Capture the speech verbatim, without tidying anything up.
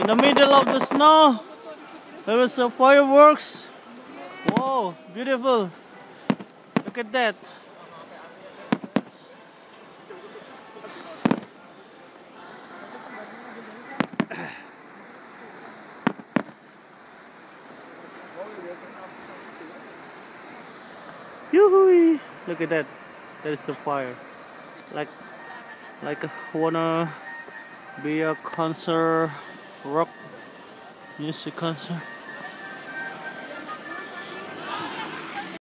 In the middle of the snow, there is a fireworks. Whoa, beautiful. Look at that. Yoo-hoo! Look at that. That is the fire. Like, like wanna be a concert, rock music concert.